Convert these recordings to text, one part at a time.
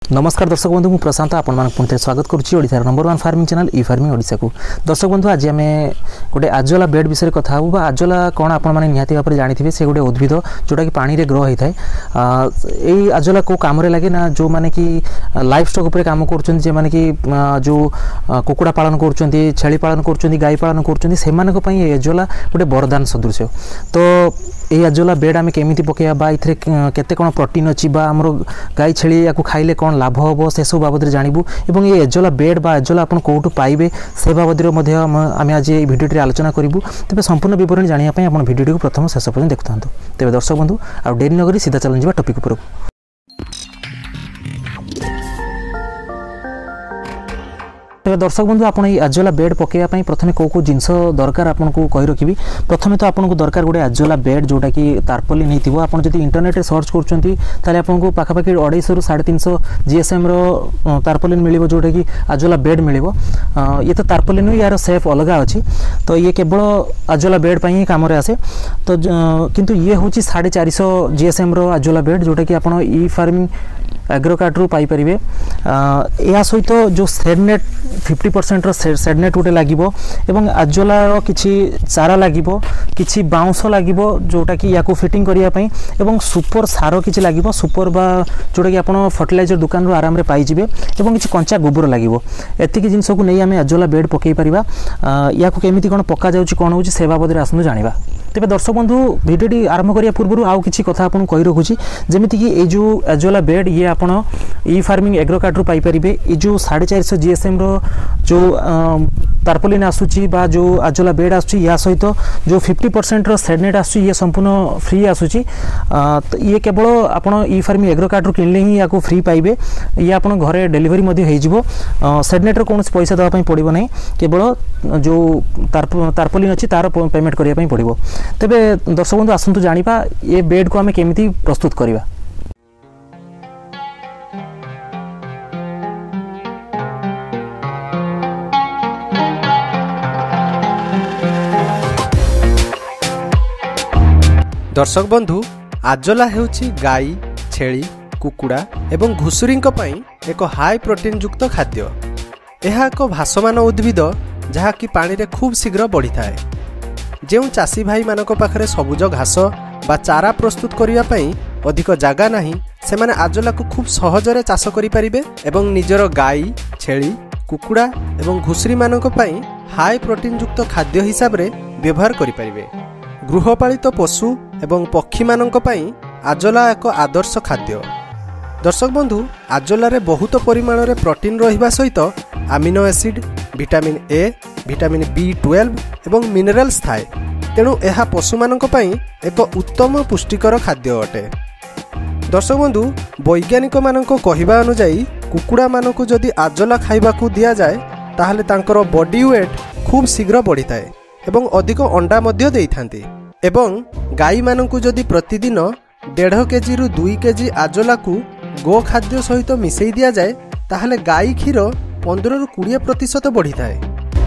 नमस्कार दर्शक बंधु मु प्रशांत आपण पुणी स्वागत करुच्ची ओडिशार number 1 farming channel E farming Odisha को। दर्शक बंधु आज आम गोटे आजोला बेड विषय कथा हूँ बा आजोला कौन आपने निहाती भाव में जानी से गोटे उद्भिद जोटा कि पानी ग्रो होता है। यही आजोला को कम लगे ना जो मैंने कि लाइफ स्टॉक उपर काम कर कि जो कुकुड़ा पालन कर छेली पालन कर गाई पालन कर आजोला गोटे वरदान सदृश। तो यही आजोला बेड आम केमी पकड़ा केते कौन प्रोटीन अच्छी आमर गाई छेली या खाइले कौन लाभ हम से सब बाबद जानबू और ये आजोला बेड बा आजोला आप कौटू पाइबे से बाबद आम आज ये भिडियो आलोचना करूँ। तेज संपूर्ण विवरण जानापी आप भिडियो को प्रथम शेष पर्यटन देखु था। तेज दर्शक बंधु आ डेरी नगरी सीधा चल जा टॉपिक उपरको। तेज दर्शक बंधु आप आजोला बेड पकड़ापी प्रथम कौ जिनस दरकार आपको कही रखी। प्रथम तो आपको दरकार गोटे आजोला बेड जोटा कि तारपलिन होती आप इंटरनेट सर्च कर पाखापाखि 250 ରୁ 350 GSM तारपलिन मिल जोटा कि आजोला बेड मिल। ये तो तारपलिन यार सेफ अलग अच्छी तो ये केवल आजोला बेड पर ही कम आसे। तो किंतु ये हूँ 450 GSM आजोला बेड जोटा कि आप ई फार्मिंग एग्रोकार्ट रू पाई परिबे। या सहित जो सेडनेट 50% सेडनेट गोटे लगे एवं आजोलार किसी चारा लगे किसी बाउंस लगे जोटा कि या फिटिंग करने एवं सुपर सार किसी लगे सुपर बा जोटा कि आप फर्टिलाइजर दुकान आराम पाइबे एवं किसी कंचा गोबर लगे एतिक जिनस को नहीं आम आजोला बेड पकई पारिबा। या केमी कौन पका जाउछि कौन होछि से बाबद आसनु जानिबा। तेज दर्शक बंधु भिडियोटी आरंभ करिया पूर्व आउ किछि कथा आपन कहि रखुछि जेमिति कि ए जो आजोला बेड ये आपण ई फार्मिंग एग्रोकार्ट रू पाई परिबे। ए जो 450 GSM जो तारपलिन आसुची बा जो आजोला बेड आसुची या सहित जो 50% सेडनेट आसुची ये संपूर्ण फ्री आसुची। तो ये केवल आपण ई फार्मिंग एग्रोकार्ट रू किनले ही या फ्री पाइबे। ये आपण घरे डेलीवरी मध्ये होई जिवो। सेडनेट रो कोनोस पैसा देबा पई पड़िबो नै केवल जो तारपलिन अछि तार पेमेंट करिया पई पड़िबो। तेबे दर्शक बंधु आसंतु जानिबा ये बेड को आमे केमिति प्रस्तुत करिबा। दर्शक बंधु आजोला हेउछि गाई छेली कुकुड़ा एवं घुसुरी एक हाई प्रोटीन युक्त खाद्य। यह एक भासमान उद्भिद जहा कि पानी रे खूब शीघ्र बढ़ी थाए। जो चाषी भाई मानक पाखरे सबुज घास बा चारा प्रस्तुत करिया पई अधिक जागा नाही से माने आजोला को खूब सहजरे चाष करि परिबे एवं निजर गाई छेली कुकुड़ा एवं घुसुरी मानक पई हाई प्रोटीन युक्त खाद्य हिसाब रे व्यवहार करि परिबे। गृहपालित पशु एवं पक्षी मानक पई आजोला एक आदर्श खाद्य। दर्शक बंधु आजोला रे बहुत परिमाण रे प्रोटीन रहिबा सहित amino acid vitamin A vitamin B12 एवं मिनरल्स थाए। तेणु यह पशु मानक पई एक उत्तम पुष्टिकर खाद्य अटे। दर्शक बंधु वैज्ञानिक मानक कहिबा अनुसार कुकुड़ा मानक जदि आजोला खाइबाकू दिया जाए ताहले तांकर बॉडी वेट खूब शीघ्र बढ़ी थाए एवं अधिक अंडा मध्य देई थांती। एवं गाई मानकू जदि प्रतिदिन 1.5 केजी रु 2 केजी आजोला को गो खाद्य सहित मिसई दिया जाए ताहले गाई क्षीर 15 रु 20% बढ़ी थाए।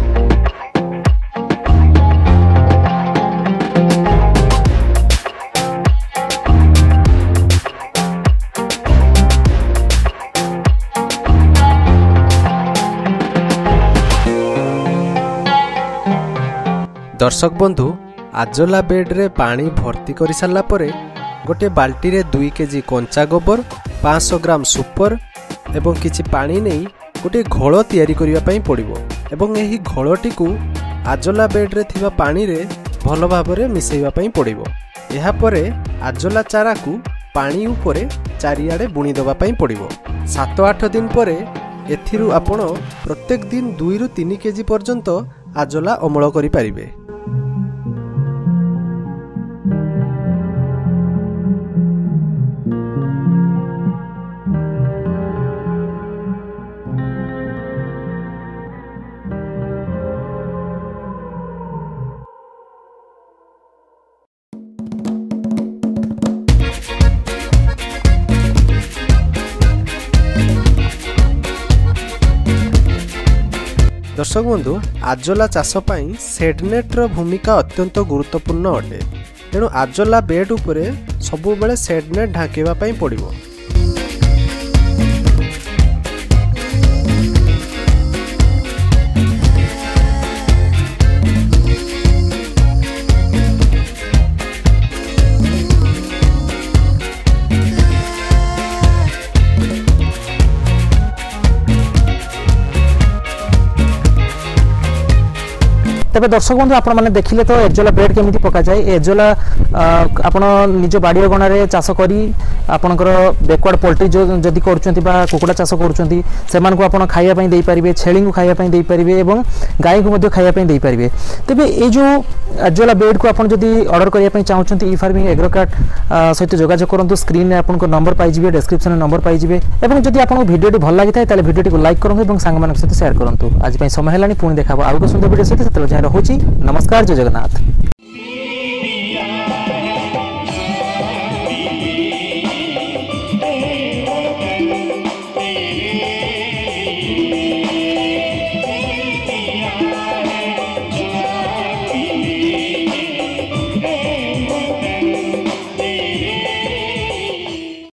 दर्शक बंधु आजोला बेड रे पानी भर्ती कर सारा परे गोटे बाल्टी रे 2 केजी कंचा गोबर 500 ग्राम सुपर एवं किछि पानी नहीं गोटे घोल तैयारी करिया पई पड़िबो एवं एही घोलटी को आजोला बेड रे थिबा पानी रे भल भाबरे मिसेइबा पई पड़िबो। एहा परे आजोला चारा को पानी उपरे चारियाडे बुणी देबा पई पड़िबो। 7-8 दिन परे एथिरु आपण प्रत्येक दिन 2 रु 3 केजी पर्यंत आजोला अमल करि पारिबे। दर्शक बंधु आजोला चाष पाई सेडनेट रो भूमिका अत्यंत गुरुत्वपूर्ण अटे। तेणु आजोला बेड उपरे सबु बेले सेडनेट ढांकेबा पाई पड़िबो। तेज दर्शक बंधु आपण मैंने देखिले तो एजोला बेड केमी पका जाए एजोला आपण निज बाड़ी अगणारे चाष करी आपणकर बैकवर्ड पोल्ट्री जो जदि करुँचा कुकुड़ा चाष करुँच खायापी देपारे छेली को खायापी देपारे और गाई को खायापी देपारे तेज ये जो एजोला बेड को आप ऑर्डर करने चाहते ई फार्मिंग एग्रोकार्ट सहित जोगाजोग करूँ स्क्रीन में आपको नंबर पाइबे डिस्क्रिप्शन नंबर पाइबे और जब आपको वीडियो भल लगी था वीडियो को लाइक करूँ और सांग सहित शेयर करूँ आज समय है पुणी देखा आउ सुंदर वीडियो सहित रोचे नमस्कार जय जगन्नाथ।